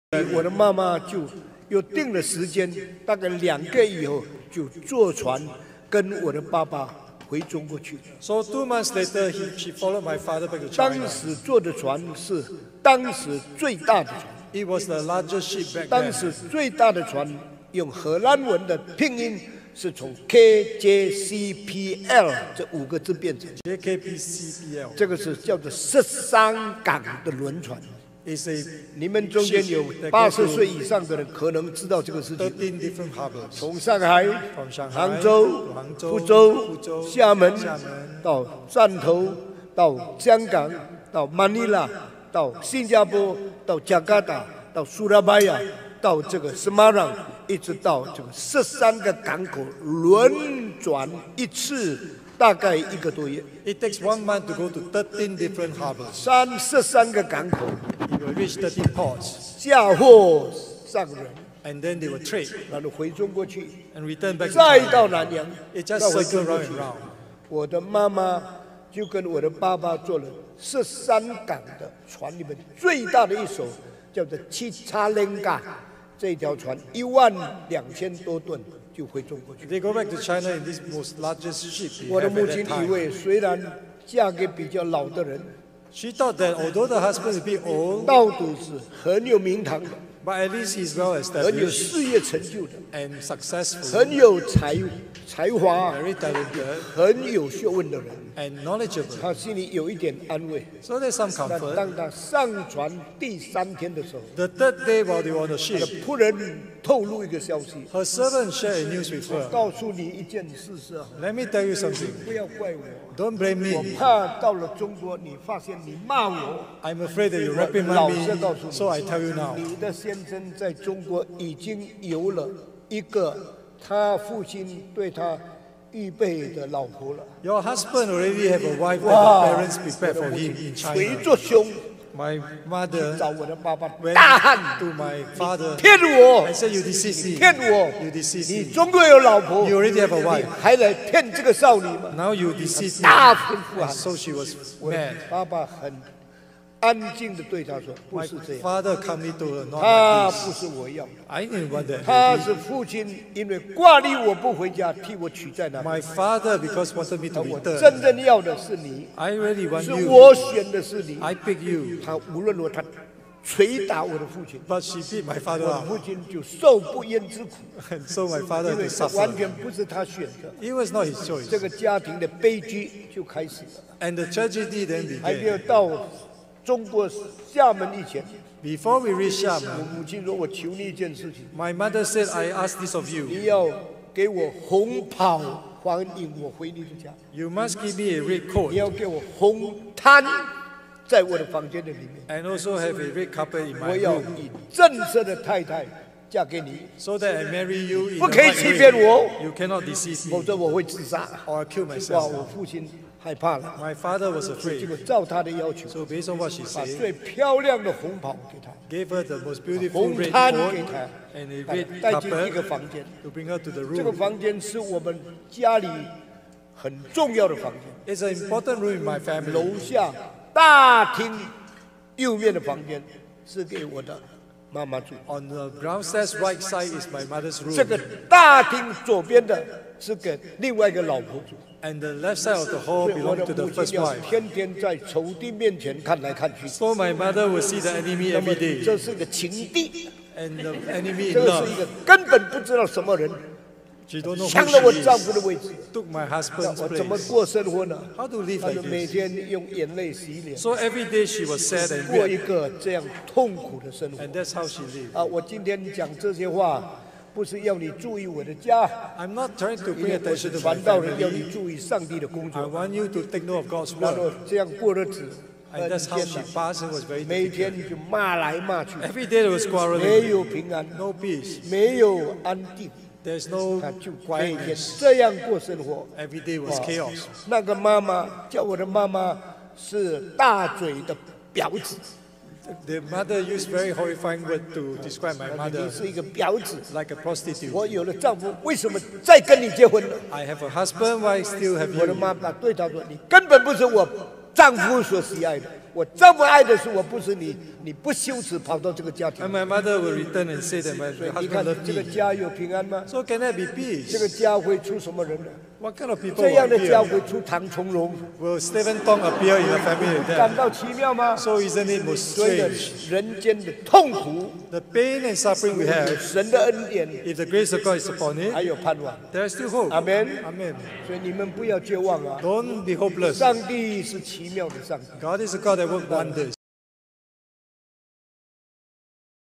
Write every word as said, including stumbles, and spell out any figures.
我的妈妈就又定了时间，大概两个月以后就坐船跟我的爸爸回中国去。 So two months later, he, she followed my father back to 当 China. 时坐的船是当时最大的船， It was the largest ship back 当 then. 时最大的船用荷兰文的拼音是从 K J C P L 这五个字变成， J K P C P L 这个是叫做十三港的轮船。 is a 你们中间有八十岁以上的人可能知道这个事情。 thirteen different harbors. 从上海、 From Shanghai 杭州 to、杭州、 福州福州、 厦门厦门到汕头、到香港、到马尼拉、到新加坡、到加拿大、到苏拉巴亚、到这个斯马朗，一直到这个十三个港口轮转一次，大概一个多月。 It takes one month to go to thirteen different harbors. 三十三个港口 You will reach thirteen ports, 嫁祸上人， and then they will trade 然后回中国去， and return back to 再 China. 到南洋， It 再 just 回 circle 中国 round 去 and。round. 我的妈妈就跟我的爸爸坐了十三港的船里面最大的一艘，叫做七叉连嘎，这条船一万两千多吨就回中国去。 They go back to China in this most largest ship they 我的 have 母 at 亲 that 以 time. 为，虽然嫁给比较老的人， She thought that although the husband is a bit old, 道都是很有名堂的， but at least he's well 很有 established 事业成就的， and successful, 很有才才华， very talented 很有学问的人， and knowledgeable. 他心里有一点安慰。 So there's some 但 comfort. 当他上船第三天的时候， The third day while they were on the 他的 ship, 仆人透露一个消息， her servant shared a news with her. 告诉你一件事是啊， Let me tell you something. 不要怪我， Don't blame 我 me. 怕到了中国你发现你骂我， I'm afraid that you 老 reprimand 实告诉 me, so I tell you now. 你，你的先生在中国已经有了一个他父亲对他预备的老婆了。 Your husband already have a wife that 哇， the parents prepared 我 for 的母 him 亲 in 捶 China. 着胸 My mother 找我的爸爸 went 大喊 to my father 骗我 and，said, "You deceive me. 骗我 You deceive 你 me. 中国有老婆， You already have a 你 wife. 还来骗这个少女吗？ Now you deceive me." 大声呼 And 喊。 so she was 我的 mad. 爸爸很安静的对他说：“不 My 是这样， father calmly told her, "Not 他 like 不 this. 是我要的， I didn't want that. 他 baby. 是父亲，因为挂虑我不回家，替我取在那里。 My father because wanted me to 我真 return. 正要的是你， I really want 是 you. 我选的是你。 I pick you. 他无论如何，他捶打我的父亲， But she beat my 我 father 的 up. 父亲就受不焉之苦， And so my father 因为 had 这 to 完 suffer. 全不是他选的。 It was not his choice. 这个家庭的悲剧就开始了。 And the tragedy then 还没有 began. 到中国厦门以前， Before we reached 我 Xiamen, 母亲说：“我求你一件事情， my mother said, I ask this of you. 你要给我红袍，欢迎我回你的家。 You must give me a red 你 coat 要给我红毯，在我的房间的里面。 and also have a red carpet in 我 my 要 room 以正色的太太嫁给你， so that I marry you in 不 the 可以 right 欺骗 way. 我， You cannot deceive 否 me 则我会自杀。 or I'll kill 哇！ myself. 我父亲害怕了， My father was 结 afraid. 果照他的要求， So based on what she 把 said, 最漂亮的红袍给他， gave her the most beautiful 红 red 毯 coat 给他， and a 把 red 他带进一个 carpet 房间。 to bring her to the 这个 room. 房间是我们家里很重要的房间。 It's an important room in my family. 楼下大厅右面的房间是给我的妈妈住， On the downstairs right side is my mother's 这个 room. 大厅左边的是给另外一个老婆住。 And the left side of the hall 所以我 belonged 的 to the 母亲 first 要 wife. 天天在仇敌面前看来看去。 So my mother would see the enemy 那么 every day. 这是个情敌， And the enemy 这 in 个是一 love. 个根本不知道什么人 She don't know 抢了我 who 丈 she 夫的 is. 位置， Took my 那 husband's 我怎么 place. 过生活呢？ How to live 她 like 就每 this? 天用眼泪洗脸， So every day she was sad and 过一 wept. 个这样痛苦的生活 And。that's how she lived. 啊，我今天讲这些话，不是要你注意我的家， I'm not trying to 因 bring 为我 attention 是 to my 传道人，要你 family. 注意上帝的工 I 作。 want you to take note of God's 然后 word. 这样过日子 And 很 that's how 艰 she 难， passed. It was very 每 difficult. 天就骂来骂去， Every day there was 没 quarreling. 有平安， No peace. 没有安定， There's no 他就每天 quietness. 这样过生活。 Every day was chaos. 那个妈妈叫我的妈妈是大嘴的婊子， The mother used very horrifying word to describe my 你 mother 是一个婊子。 like a prostitute. 我有了丈夫，为什么再跟你结婚呢？ I have a husband, why still have 我的 you? 妈妈对她说：“你根本不是我丈夫所喜爱的，我我这么爱的是我，不是你，你不羞耻跑到这个家庭 And。my mother will return and say that my 所以你 husband 看 loved 这个 me. 家有平安吗？ So can there be 这个 peace? 家会出什么人呢？ What kind of people 这样 will 的家 appear? 会出唐从容， Will Stephen Tong appear in a family like 感 that? 到奇妙吗？ So isn't it most 所以呢 strange? 人间的痛苦， The pain and suffering we 有 have, 神的恩典， if the grace of God is upon 还 it, 有盼望。 there is still hope. Amen. Amen. 所以你们不要绝望啊！ Don't be hopeless. 上帝是奇妙的上帝。 God is a God that works wonders.